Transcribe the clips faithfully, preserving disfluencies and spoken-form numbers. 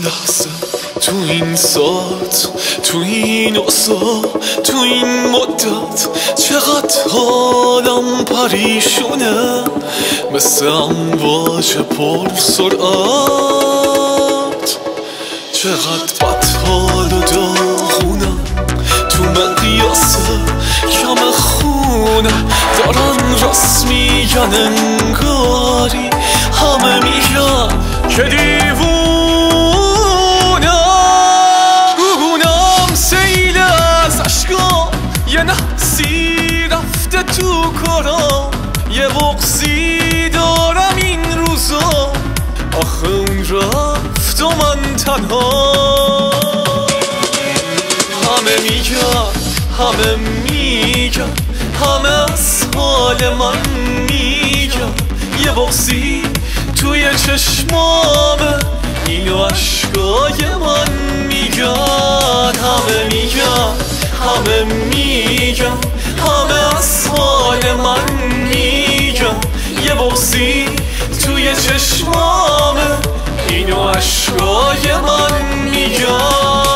لحظه، تو این ساعت، تو این اوضاع، تو این مدت چقدر حالم پریشونه، مثل امواج پر سرعت. چقدر بدحال و داغونم، تو مقیاس کم خونم. دارن راست میگن انگاری، همه میگن که دیوونم. گونم سیل از عشقام، یه نحسی رفته تو کارام. یه بغضی دارم این روزا، آخه اون رفت و من تنها. همه میگن، همه میگن، همه از حال من میگن. یه بغضی توی چشمامه، اینو عشقای من میگن. همه میگن، همه میگن، همه از حال من میگن. یه بغضی توی چشمامه، اینو عشقای من میگن.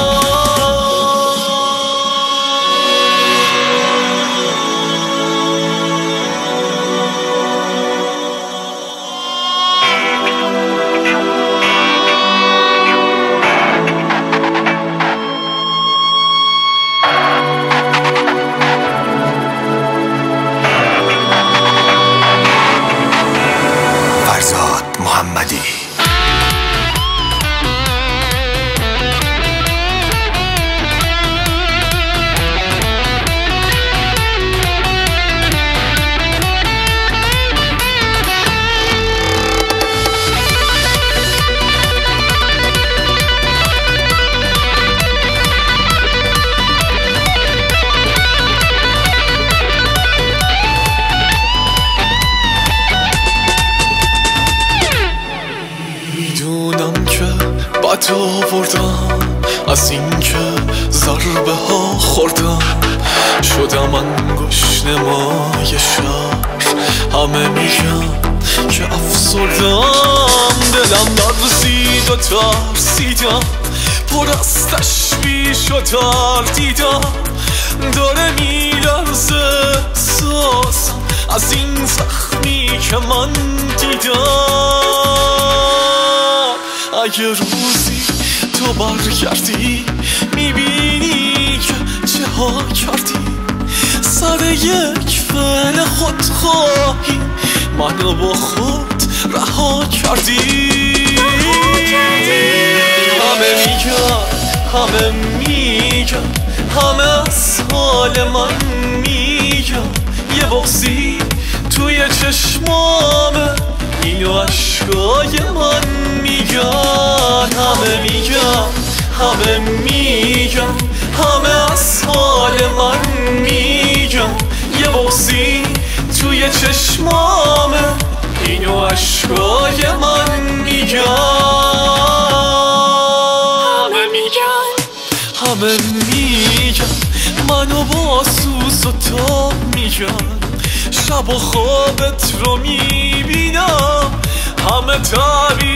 محمدی بد آوردم از این که ضربه ها خوردم. شدم انگشت مای شهر، همه میگن که افسردم. دلم لرزید و ترسیدم، پر از تشویش و تردیدم. داره میلرزه احساسم از این زخمی که من دیدم. اگه روزی تو برگردی، میبینی که چه ها کردی. سر یک فعل خودخواهی منو با خود رها کردی. همه میگن، همه میگن، همه از حال من میگن. یه بغضی توی چشمامه، اینو عشقای من میگن. همه میگن، همه میگن، همه از حال من میگن. یه بغضی توی چشمامه، اینو عشقای من میگن. همه میگن، همه میگن، منو با سوز و تاب میگن. شب و خوابت رو میبینم، همه تعبیر